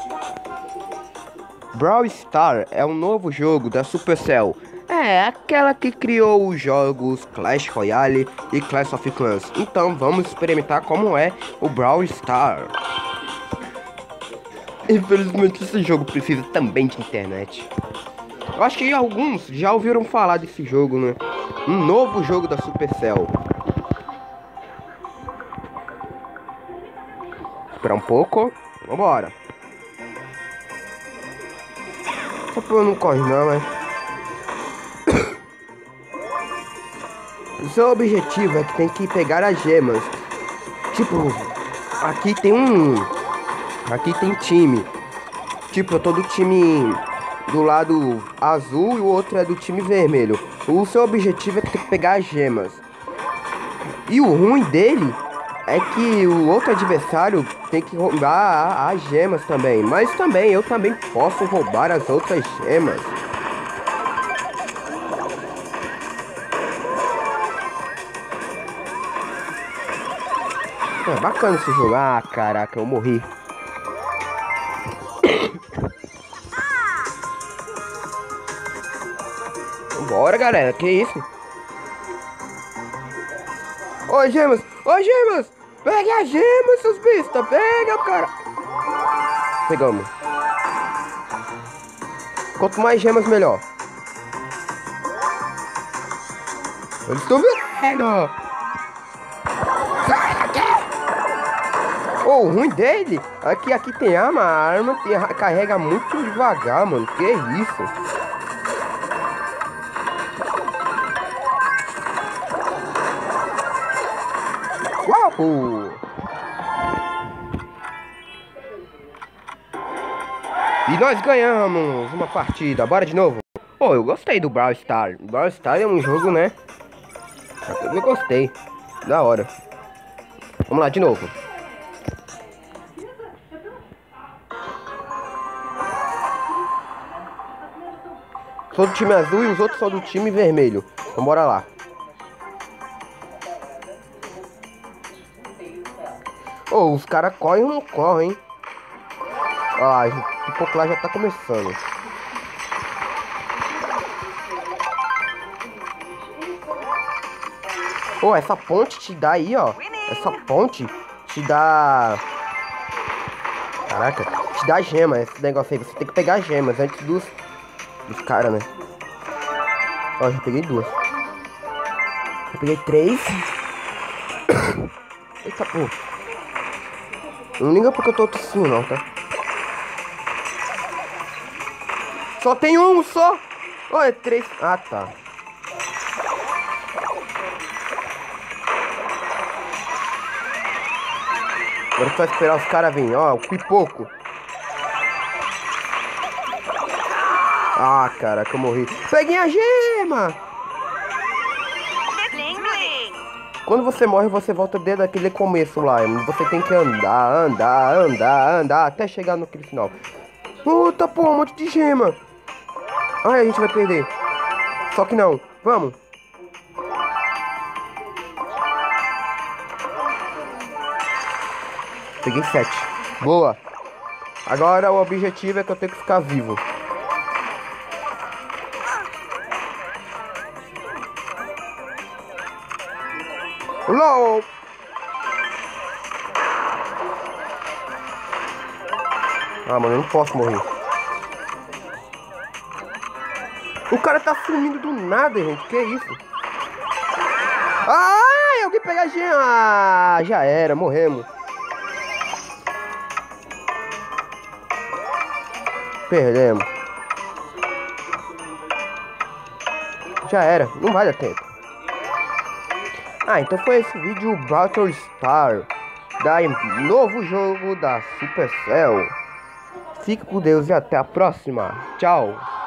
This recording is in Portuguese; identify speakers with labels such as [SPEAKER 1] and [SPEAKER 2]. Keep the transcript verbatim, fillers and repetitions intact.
[SPEAKER 1] Brawl Stars é um novo jogo da Supercell. É, aquela que criou os jogos Clash Royale e Clash of Clans. Então vamos experimentar como é o Brawl Stars. Infelizmente esse jogo precisa também de internet. Eu acho que alguns já ouviram falar desse jogo, né? Um novo jogo da Supercell. Esperar um pouco. Vambora. Só pra eu não correr não, mas... O seu objetivo é que tem que pegar as gemas. Tipo, aqui tem um... Aqui tem time. Tipo, eu tô do time do lado azul e o outro é do time vermelho. O seu objetivo é que tem que pegar as gemas. E o ruim dele é que o outro adversário tem que roubar as gemas também. Mas também, eu também posso roubar as outras gemas. É bacana esse jogo. Ah, caraca, eu morri. Bora, galera, que isso? Ô, gemas! Ô, gemas! Pegue as gemas, seus bestas! Pega, cara! Pegamos. Quanto mais gemas, melhor. Eles estão vendo! Sai daqui! Oh, o ruim dele é que aqui tem arma. A arma tem, carrega muito devagar, mano. Que isso? Uau! E nós ganhamos uma partida. Bora de novo. Pô, oh, eu gostei do Brawl Stars. Brawl Stars é um jogo, né? Eu gostei. Da hora. Vamos lá de novo. Sou do time azul e os outros são do time vermelho. Então bora lá. Oh, os caras correm ou não correm, hein? Ai, o pouco lá já tá começando. Oh, essa ponte te dá aí, ó. Essa ponte te dá... Caraca, te dá gema, esse negócio aí. Você tem que pegar gemas antes dos... Dos caras, né? Ó, já peguei duas. Já peguei três. Eita, pô. Não liga porque eu tô tossindo não, tá? Só tem um só. Olha, três. Ah, tá. Agora é só esperar os caras virem. Ó, o pipoco. Ah, caraca, eu morri. Peguei a gema. Quando você morre, você volta desde aquele começo lá. Você tem que andar, andar, andar, andar, até chegar no aquele final. Puta, pô, um monte de gema. Ai, a gente vai perder. Só que não. Vamos. Peguei sete. Boa. Agora o objetivo é que eu tenho que ficar vivo. LOL! Ah, mano, eu não posso morrer. O cara tá sumindo do nada, gente. Que isso? Ah, alguém pega a gema. Ah, já era, morremos. Perdemos. Já era, não vai dar tempo. Ah, então foi esse vídeo Brawl Stars, da novo jogo da Supercell. Fique com Deus e até a próxima. Tchau.